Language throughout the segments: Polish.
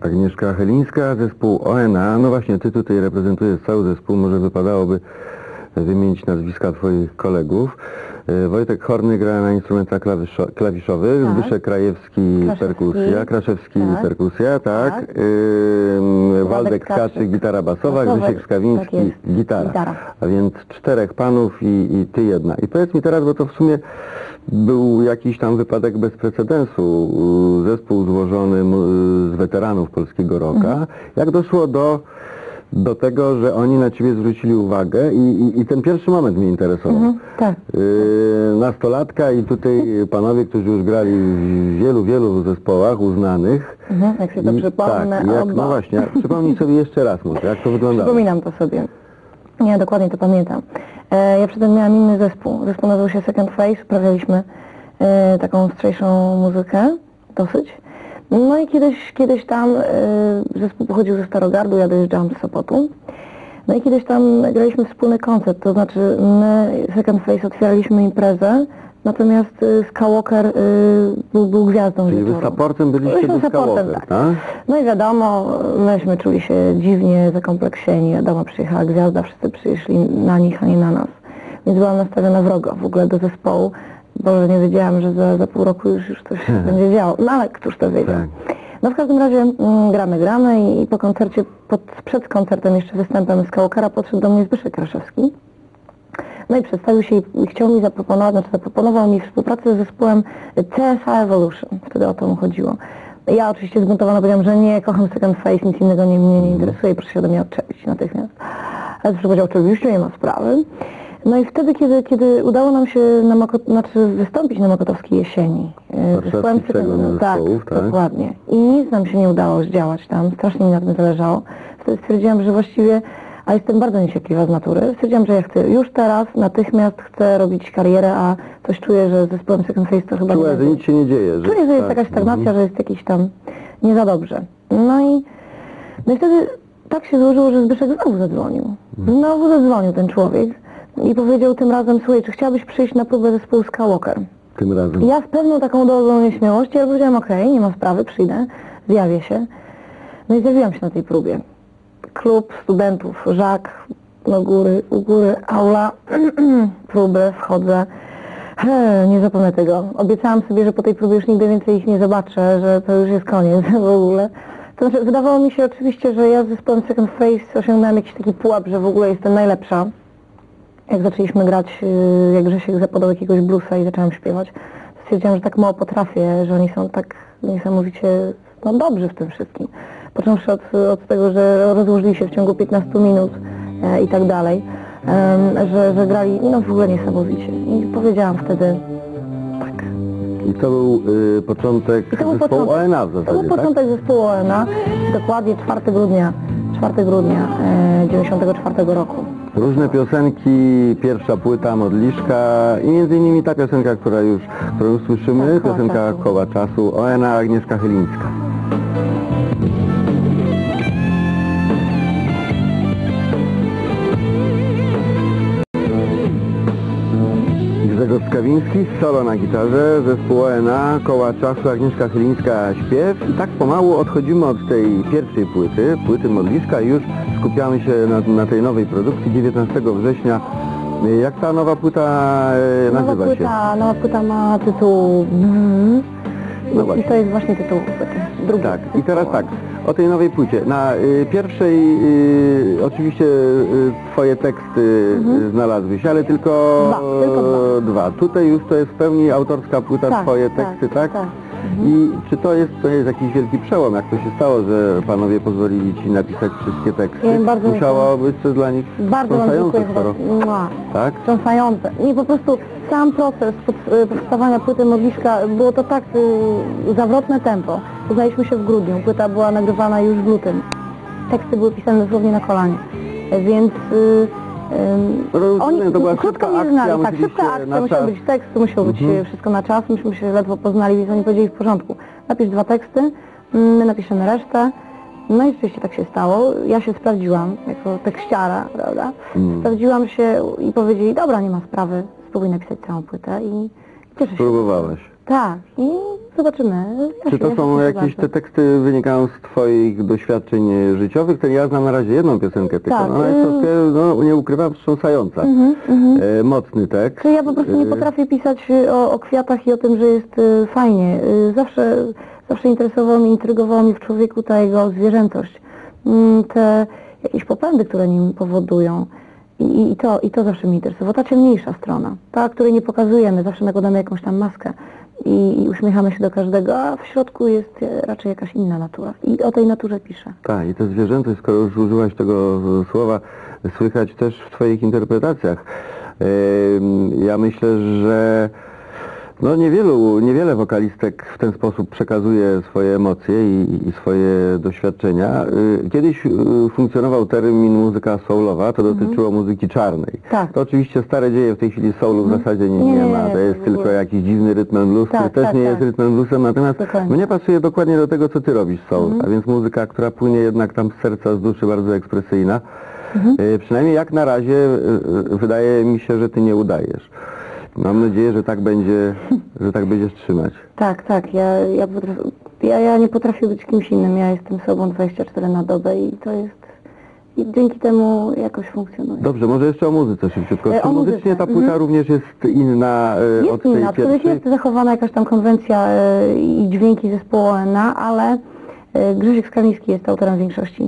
Agnieszka Chylińska, zespół ONA. No właśnie, ty tutaj reprezentujesz cały zespół, może wypadałoby wymienić nazwiska twoich kolegów. Wojtek Horny gra na instrumentach klawiszowych, Tak. Zbyszek Krajewski perkusja, Kraszewski Tak. perkusja, tak. Tak. Waldek Tkaczyk gitara basowa, Grzesiek Skawiński tak gitara. A więc 4 panów i ty jedna. I powiedz mi teraz, bo to w sumie był jakiś tam wypadek bez precedensu, zespół złożony z weteranów polskiego rocka. Jak doszło do tego, że oni na ciebie zwrócili uwagę i ten pierwszy moment mnie interesował. Tak. Nastolatka i tutaj panowie, którzy już grali w wielu zespołach uznanych. Jak się to przypomnę. No właśnie, przypomnij sobie jeszcze raz może, jak to wyglądało. Przypominam to sobie. Ja dokładnie to pamiętam. Ja przedtem miałam inny zespół. Zespół nazywał się Second Face. Uprawialiśmy taką ostrzejszą muzykę, dosyć. No i kiedyś tam zespół pochodził ze Starogardu, ja dojeżdżałam z Sopotu. No i kiedyś tam graliśmy wspólny koncert, to znaczy my, Second Face, otwieraliśmy imprezę, natomiast Skywalker był gwiazdą Czyli wieczoru. wy supportem byliście do Skywalker, tak? No i wiadomo, myśmy czuli się dziwnie zakompleksieni, wiadomo, przyjechała gwiazda, wszyscy przyszli na nich, a nie na nas. Więc byłam nastawiona wrogo w ogóle do zespołu, bo nie wiedziałam, że za pół roku już coś będzie działo. No ale któż to wiedział? Tak. No w każdym razie gramy i po koncercie, przed koncertem, jeszcze występem Skywalkera podszedł do mnie Zbyszek Kraszewski. No i przedstawił się i chciał mi zaproponował mi współpracę z zespołem CSA Evolution. Wtedy o to mu chodziło. Ja oczywiście zbuntowana powiedziałam, że nie, kocham Second Face, nic innego mnie nie interesuje, proszę się do mnie odczepić natychmiast. Ale Zbyszek powiedział, oczywiście nie ma sprawy. No i wtedy, kiedy udało nam się wystąpić na Mokotowskiej Jesieni. Tak, dokładnie. I nic nam się nie udało zdziałać tam, strasznie mi na tym zależało. Wtedy stwierdziłam, że właściwie, a jestem bardzo niecierpliwa z natury, stwierdziłam, że ja chcę już teraz, natychmiast chcę robić karierę, a coś czuję, że z zespołem Second Face to chyba że nic się nie dzieje. Czuję, że jest jakaś stagnacja, że jest jakiś tam nie za dobrze. No i wtedy tak się złożyło, że Zbyszek znowu zadzwonił. Znowu zadzwonił ten człowiek. I powiedział tym razem, słuchaj, czy chciałabyś przyjść na próbę zespołu Skywalker? Tym razem. I ja z pewną taką dozą nieśmiałości, ja powiedziałam, okej, nie ma sprawy, przyjdę, zjawię się. No i zjawiłam się na tej próbie. Klub studentów, Żak, u góry, aula, próby, wchodzę. Nie zapomnę tego. Obiecałam sobie, że po tej próbie już nigdy więcej ich nie zobaczę, że to już jest koniec w ogóle. To znaczy, wydawało mi się oczywiście, że ja z zespołem Second Face osiągnąłem jakiś taki pułap, że w ogóle jestem najlepsza. Jak zaczęliśmy grać, jak Grzesiek zapodał jakiegoś bluesa i zaczęłam śpiewać, stwierdziłam, że tak mało potrafię, że oni są tak niesamowicie dobrzy w tym wszystkim. Począwszy od tego, że rozłożyli się w ciągu 15 minut i tak dalej, że grali w ogóle niesamowicie. I powiedziałam wtedy tak. I to był początek zespołu ONA w zasadzie, To był początek zespołu ONA, dokładnie 4 grudnia 1994 roku. Różne piosenki, pierwsza płyta Modliszka i między innymi ta piosenka, którą już słyszymy, tak, piosenka Koła Czasu, ONA, Agnieszka Chylińska. Grzegorz Skawiński, solo na gitarze, zespół ONA, Koła Czasu, Agnieszka Chylińska, śpiew. I tak pomału odchodzimy od tej pierwszej płyty Modliszka i już skupiamy się na tej nowej produkcji 19 września. Jak ta nowa płyta nazywa się? Nowa płyta ma tytuł i to jest właśnie tytuł płyty. Drugi. Tak, i teraz tak, o tej nowej płycie. Na pierwszej oczywiście twoje teksty znalazły się, ale tylko dwa. Tutaj już to jest w pełni autorska płyta, twoje teksty, tak? I czy to jest jakiś wielki przełom, jak to się stało, że panowie pozwolili ci napisać wszystkie teksty? Musiało być coś dla nich wstrząsające, tak? Wstrząsające. I po prostu sam proces powstawania płyty Modliszka, było to tak zawrotne tempo. Poznaliśmy się w grudniu, płyta była nagrywana już w lutym. Teksty były pisane dosłownie na kolanie, więc oni krótko nie znali, tak, szybka akcja, musiał być tekst, musiał być wszystko na czas, myśmy się ledwo poznali, więc oni powiedzieli w porządku, napisz 2 teksty, my napiszemy resztę. No i rzeczywiście tak się stało, ja się sprawdziłam jako tekściara, prawda, sprawdziłam się i powiedzieli, dobra, nie ma sprawy, spróbuj napisać całą płytę i cieszę się. Próbowałeś. Tak, i zobaczymy. Ja Czy się- ja to się są cieszę jakieś, bardzo. te teksty wynikają z Twoich doświadczeń życiowych? To ja znam na razie jedną piosenkę tylko. Tak, Ona jest troszkę, no nie ukrywam, wstrząsająca. Mocny tekst. Czy ja po prostu nie potrafię pisać o kwiatach i o tym, że jest fajnie. Zawsze interesowało mnie, intrygowało mnie w człowieku ta jego zwierzętość. Te jakieś popędy, które nim powodują. I to zawsze mnie interesowało. Ta ciemniejsza strona, ta, której nie pokazujemy, zawsze nakładamy jakąś tam maskę i uśmiechamy się do każdego, a w środku jest raczej jakaś inna natura. I o tej naturze piszę. Tak, i to zwierzętość, skoro już użyłaś tego słowa, słychać też w Twoich interpretacjach. Ja myślę, że no niewiele wokalistek w ten sposób przekazuje swoje emocje i swoje doświadczenia. Kiedyś funkcjonował termin muzyka soulowa, to dotyczyło muzyki czarnej. Tak. To oczywiście stare dzieje, w tej chwili soulu w zasadzie nie ma, to jest w tylko ogóle. jakiś dziwny rytm and blues, który Tak, też tak, nie tak. jest rytm and bluesem, natomiast Dokładnie. mnie pasuje dokładnie do tego, co Ty robisz soul, a więc muzyka, która płynie jednak tam z serca, z duszy, bardzo ekspresyjna. Przynajmniej jak na razie wydaje mi się, że Ty nie udajesz. Mam nadzieję, że tak będziesz trzymać. Tak, ja nie potrafię być kimś innym, ja jestem sobą 24 na dobę i to jest, i dzięki temu jakoś funkcjonuje. Dobrze, może jeszcze o muzyce szybciutko. Czy O muzyce, muzycznie ta płyta również jest inna od Jest tej inna, aczkolwiek pierwszej? jest zachowana jakaś tam konwencja i dźwięki zespołu ONA, ale Grzesiek Skaliński jest autorem większości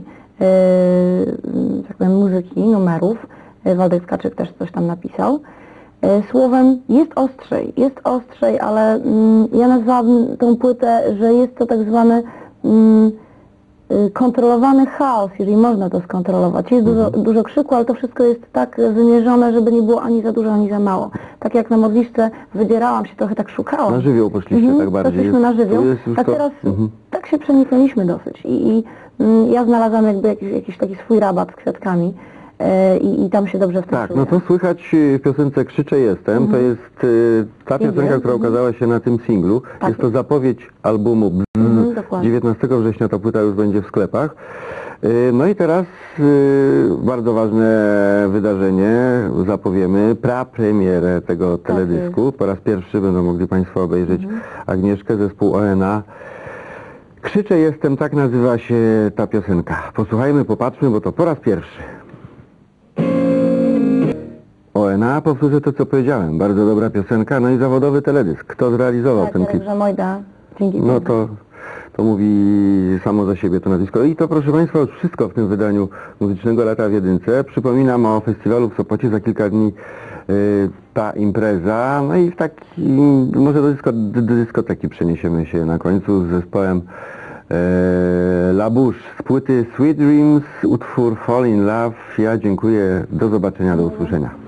tak powiem, muzyki, numerów. Waldek Skaczyk też coś tam napisał. Słowem jest ostrzej, ale ja nazwałabym tą płytę, że jest to tak zwany kontrolowany chaos, jeżeli można to skontrolować. Jest dużo krzyku, ale to wszystko jest tak wymierzone, żeby nie było ani za dużo, ani za mało. Tak jak na modliszce wydzierałam się, trochę tak szukałam. Na żywioł poszliście tak bardziej. Poszliśmy na żywioł, To jest już a to- teraz tak się przeniknęliśmy dosyć. Ja znalazłam jakby jakiś taki swój rabat z kwiatkami i tam się dobrze w tym Tak, czuję. no to słychać w piosence Krzyczę Jestem. To jest ta Singiel. piosenka, która ukazała się na tym singlu. Tak. Jest to zapowiedź albumu Bzz. Dokładnie. 19 września ta płyta już będzie w sklepach. No i teraz bardzo ważne wydarzenie, zapowiemy prapremierę tego teledysku. Po raz pierwszy będą mogli Państwo obejrzeć Agnieszkę, zespół ONA. Krzyczę Jestem, tak nazywa się ta piosenka. Posłuchajmy, popatrzmy, bo to po raz pierwszy. ONA, powtórzę to, co powiedziałem. Bardzo dobra piosenka, no i zawodowy teledysk. Kto zrealizował ten klip? Że Mojda, dzięki No temu. to mówi samo za siebie to nazwisko. I to, proszę Państwa, już wszystko w tym wydaniu Muzycznego Lata w Jedynce. Przypominam o festiwalu w Sopocie, za kilka dni ta impreza. No i w może do dyskoteki przeniesiemy się na końcu z zespołem La Bouche z płyty Sweet Dreams, utwór Fall in Love. Ja dziękuję, do zobaczenia, do usłyszenia.